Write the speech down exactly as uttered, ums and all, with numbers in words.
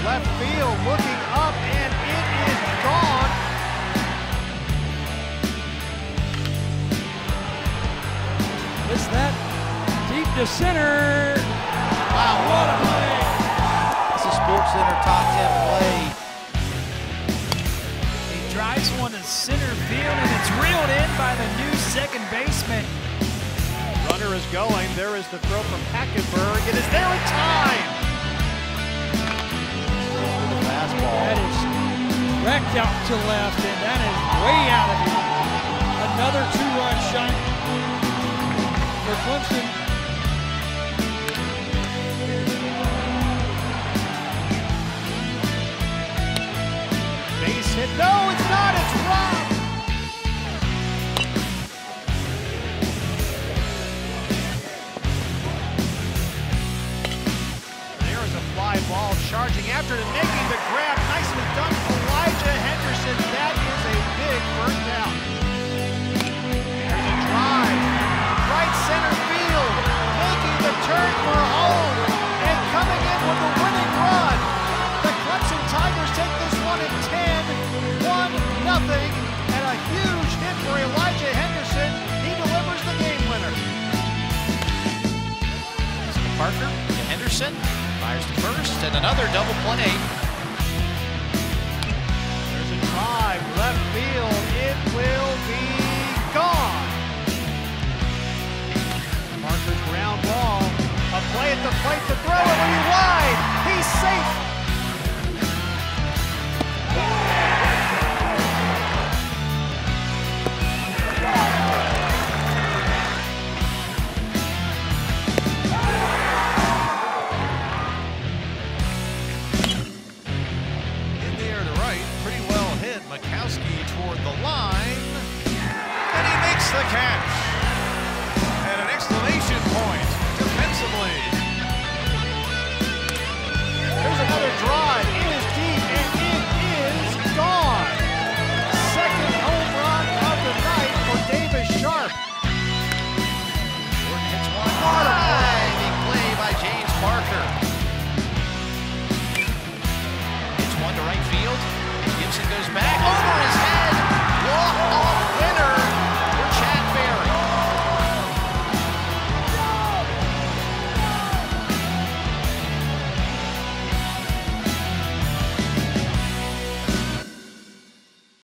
left field, looking up, and it is gone. Is that deep to center? Wow, what a play! It's a SportsCenter top ten play. He drives one to center field, and it's reeled in by the new second baseman. Runner is going. There is the throw from Hackenberg. It is there in time. The fastball. That is wrecked out to left, and that is way out of here. Another two-run shot for Clemson. Base hit. No, it's not. It's Rob. There is a fly ball charging after it, making the grab. Nicely done, Elijah Henderson. That is a big first down. There's a drive. Right center field, making the turn for home, and coming in with the winning run. The Clemson Tigers take this one at ten, one nothing, and a huge hit for Elijah Henderson. He delivers the game winner. Parker to Henderson, fires to first, and another double play. There's a drive, left field, it will be gone. Parker's ground ball, a play at the plate to throw, it will be wide. He's safe. Toward the line, and he makes the catch. And an exclamation point defensively. There's another drive. It is deep, and it is gone. Second home run of the night for Davis Sharp. Jordan hits one. What a play! Big play by James Parker. Hits one to right field. Gibson goes back. Over